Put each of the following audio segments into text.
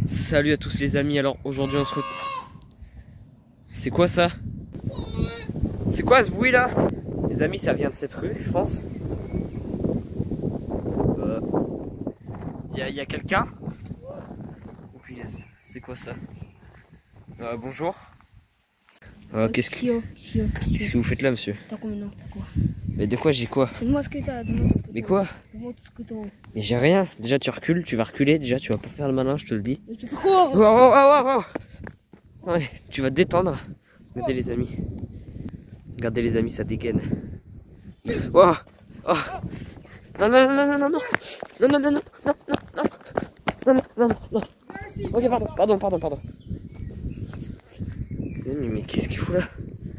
Salut à tous les amis, alors aujourd'hui on se retrouve... C'est quoi ça? C'est quoi ce bruit là? Les amis, ça vient de cette rue je pense. Y a quelqu'un? Oh punaise, c'est quoi ça? Bonjour. Qu'est-ce que vous faites là, monsieur? T'as combien d'ans? T'as quoi? Mais de quoi j'ai quoi? Donne-moi ce que t'as, donne-moi ce que t'as. Mais quoi? Donne-moi tout ce que t'as. Mais j'ai rien. Déjà tu recules, tu vas reculer déjà, tu vas pas faire le malin, je te le dis. Mais tu fais quoi? Ouais, tu vas te détendre. Regardez les amis. Regardez les amis, ça dégaine. Oh, oh. Non, non, non, non, non, non. Non, non, non, non, non, non, non. Non, non, non, non. Ok, pardon. Mais qu'est-ce qu'il fout là?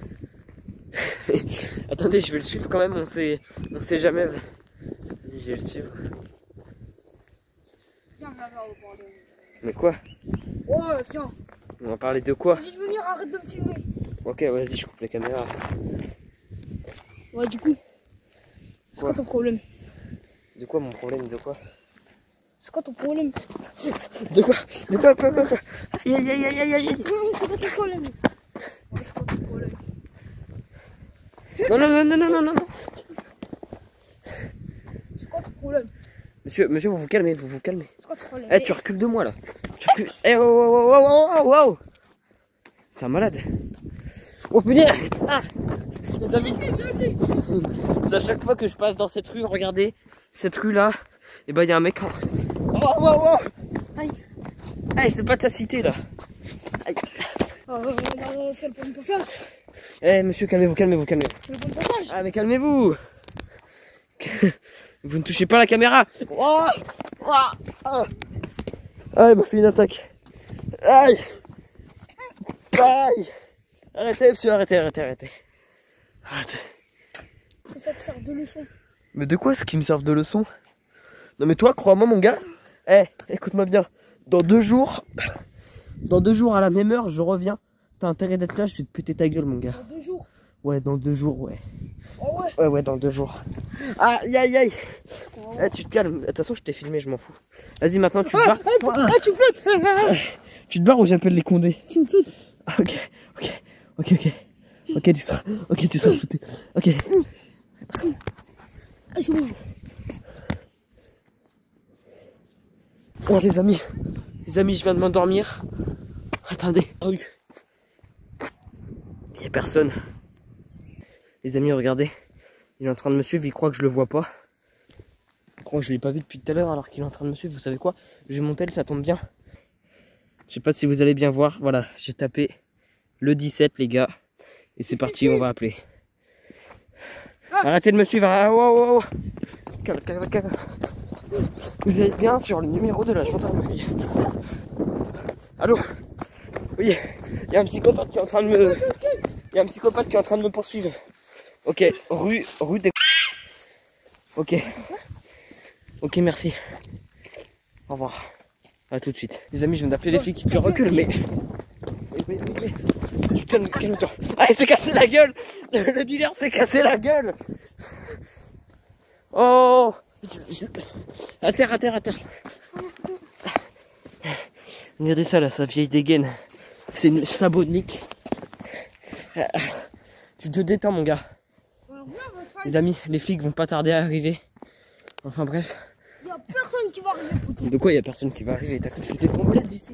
Attendez, je vais le suivre quand même, on sait jamais. Vas-y, je vais le suivre. Viens, on va parler. Mais quoi? Oh, viens. On va parler de quoi? J'ai dit de venir, arrête de me filmer. Ok, vas-y, je coupe la caméra. Ouais, du coup, c'est quoi ton problème? De quoi mon problème? De quoi? C'est quoi ton problème? De quoi? De quoi? Aïe. C'est quoi ton problème? Ouais, c'est quoi ton problème? Non. C'est quoi ton problème? Monsieur, vous vous calmez, vous vous calmez. C'est quoi ton problème? Eh, tu recules de moi là. Tu recules. Eh, wow. C'est un malade. Oh putain. Ah, les amis. C'est à chaque fois que je passe dans cette rue, regardez. Cette rue là, et ben il y a un mec en... Oh. Aïe. Aïe, c'est pas ta cité là. Aïe. Non, c'est le bon passage. Eh, monsieur, calmez-vous. C'est le bon passage. Ah, mais calmez-vous. Vous ne touchez pas la caméra. Ah, il m'a fait une attaque. Aïe. Arrêtez, monsieur, arrêtez. Ça te sert de leçon. Mais de quoi est-ce qu'ils me servent de leçon? Non mais toi, crois-moi mon gars. Écoute-moi bien. Dans 2 jours à la même heure, je reviens. T'as intérêt d'être là, je vais te péter ta gueule mon gars. Dans 2 jours? Ouais, dans 2 jours, ouais. Oh ouais? Ouais, dans 2 jours. Aïe. Tu te calmes. De toute façon, je t'ai filmé, je m'en fous. Vas-y, maintenant tu te barres. Tu me flottes. Tu te barres ou j'appelle les condés? Tu me flottes. Ok, tu seras foutu. Ok. Ah, c'est bon. Oh les amis, je viens de m'endormir. Attendez. Oh, il n'y a personne. Les amis, regardez. Il est en train de me suivre, il croit que je le vois pas. Il croit que je l'ai pas vu depuis tout à l'heure alors qu'il est en train de me suivre. Vous savez quoi? J'ai mon tel, ça tombe bien. Je sais pas si vous allez bien voir. Voilà, j'ai tapé le 17 les gars. Et c'est parti, on va appeler. Arrêtez de me suivre. Wow. Calme. Vous êtes bien sur le numéro de la gendarmerie. Allô? Oui, il y a un psychopathe qui est en train de me... Il y a un psychopathe qui est en train de me poursuivre. Ok, rue des... Ok, merci. Au revoir. À tout de suite. Les amis, je viens d'appeler les flics. Tu recules, mais... Oui. Calme-toi. Ah, il s'est cassé la gueule. Le dealer s'est cassé la gueule. Oh. À terre. Regardez ça là, sa vieille dégaine. C'est une sabotnique. Tu te détends mon gars. Les amis, les flics vont pas tarder à arriver. Enfin bref. Il y a personne qui va arriver. De quoi il y a personne qui va arriver? T'as cru que c'était ton bled d'ici?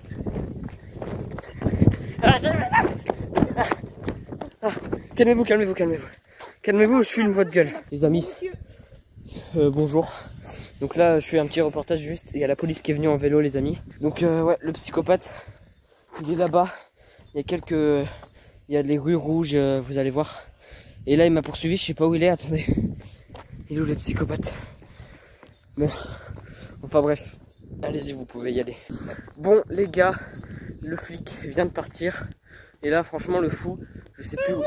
Calmez-vous. Calmez-vous, je filme votre gueule. Les amis, bonjour. Donc là, je fais un petit reportage juste. Il y a la police qui est venue en vélo, les amis. Donc ouais, le psychopathe, il est là-bas. Il y a les rues rouges, vous allez voir. Et là, il m'a poursuivi, je sais pas où il est, attendez. Il est où le psychopathe? Bon, enfin bref. Allez-y, vous pouvez y aller. Bon, les gars, le flic vient de partir. Et là, franchement, le fou, je sais plus où.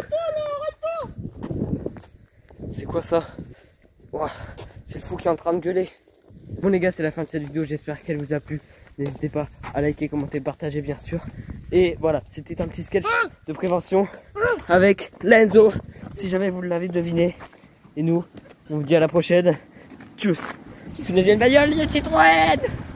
C'est quoi ça? Ouah, c'est le fou qui est en train de gueuler. Bon les gars, c'est la fin de cette vidéo, j'espère qu'elle vous a plu. N'hésitez pas à liker, commenter, partager bien sûr. Et voilà, c'était un petit sketch de prévention avec Lenzo, si jamais vous l'avez deviné. Et nous, on vous dit à la prochaine. Tchuss. Une deuxième bagnole de Citroën.